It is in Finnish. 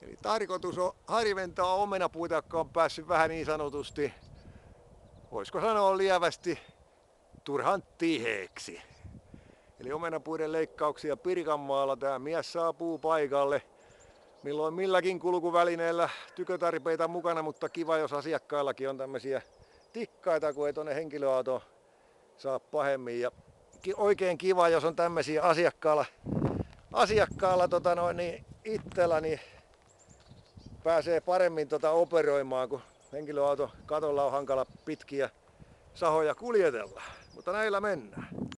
Eli tarkoitus on harventaa omenapuita, jotka on päässyt vähän niin sanotusti, voisiko sanoa lievästi, turhan tiheeksi. Eli omenapuiden leikkauksia Pirkanmaalla. Tää mies saapuu paikalle milloin milläkin kulkuvälineellä, tykötarpeita mukana, mutta kiva jos asiakkaillakin on tämmöisiä tikkaita, kun ei tonne henkilöauto saa pahemmin. Ja oikein kiva, jos on tämmöisiä asiakkaalla itsellä, niin pääsee paremmin operoimaan, kun henkilöauto katolla on hankala pitkiä sahoja kuljetella. Mutta näillä mennään.